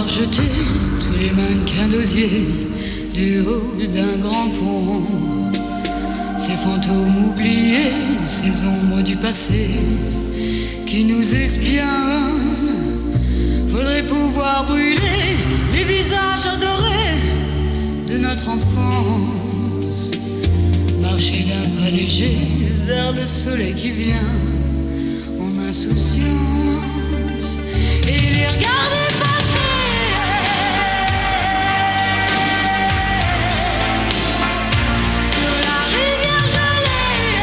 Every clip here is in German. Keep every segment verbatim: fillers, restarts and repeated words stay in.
pouvoir jeter tous les mannequins d'osier du haut d'un grand pont. Ces fantômes oubliés, ces ombres du passé qui nous espionnent. Faudrait pouvoir brûler les visages adorés de notre enfance. Marcher d'un pas léger vers le soleil qui vient en insouciance et les regarder passer sur la rivière gelée.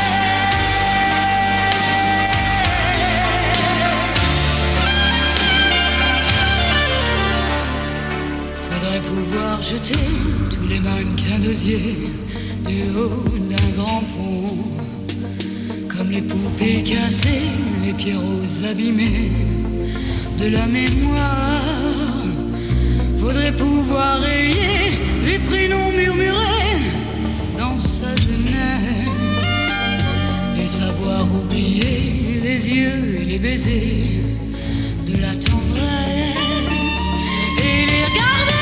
Faudrait pouvoir jeter tous les mannequins d'osier du haut d'un grand pont, comme les poupées cassées, les pierrots abîmés de la mémoire. Faudrait pouvoir rayer les prénoms murmurés dans sa jeunesse et savoir oublier les yeux et les baisers de la tendresse et les regarder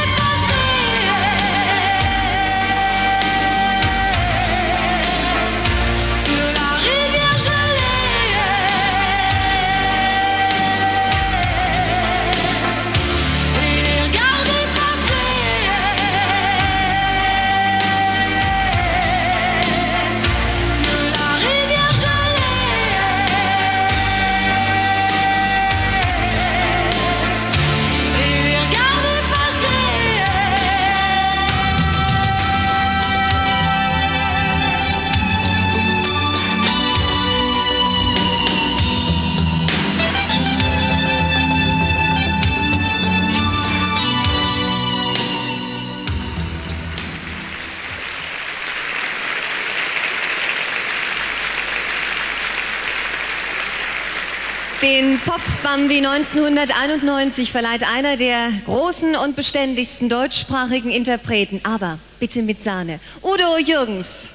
Den Pop-Bambi neunzehnhunderteinundneunzig verleiht einer der großen und beständigsten deutschsprachigen Interpreten, aber bitte mit Sahne, Udo Jürgens.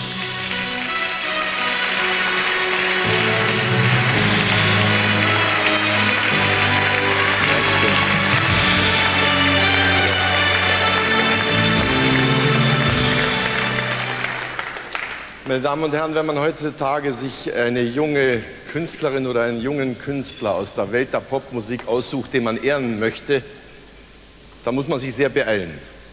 Meine Damen und Herren, wenn man heutzutage sich eine junge Künstlerin oder einen jungen Künstler aus der Welt der Popmusik aussucht, den man ehren möchte, dann muss man sich sehr beeilen.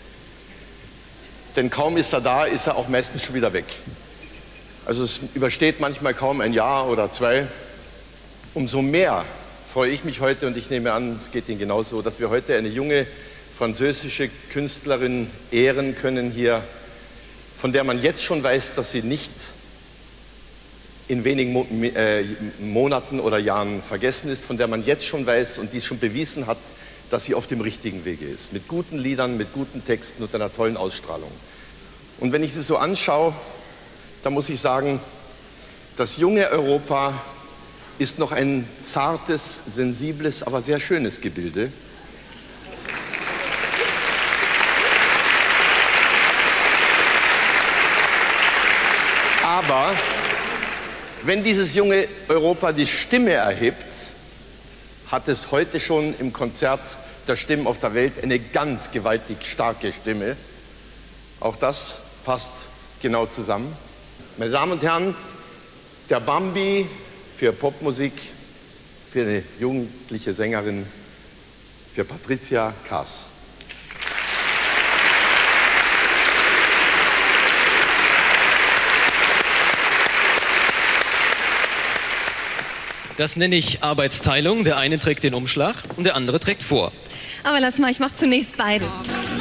Denn kaum ist er da, ist er auch meistens schon wieder weg. Also es übersteht manchmal kaum ein Jahr oder zwei. Umso mehr freue ich mich heute, und ich nehme an, es geht Ihnen genauso, dass wir heute eine junge französische Künstlerin ehren können hier, von der man jetzt schon weiß, dass sie nicht in wenigen Mo äh, Monaten oder Jahren vergessen ist, von der man jetzt schon weiß und dies schon bewiesen hat, dass sie auf dem richtigen Wege ist. Mit guten Liedern, mit guten Texten und einer tollen Ausstrahlung. Und wenn ich sie so anschaue, dann muss ich sagen, das junge Europa ist noch ein zartes, sensibles, aber sehr schönes Gebilde. Aber wenn dieses junge Europa die Stimme erhebt, hat es heute schon im Konzert der Stimmen auf der Welt eine ganz gewaltig starke Stimme. Auch das passt genau zusammen. Meine Damen und Herren, der Bambi für Popmusik, für eine jugendliche Sängerin, für Patricia Kaas. Das nenne ich Arbeitsteilung. Der eine trägt den Umschlag und der andere trägt vor. Aber lass mal, ich mache zunächst beides.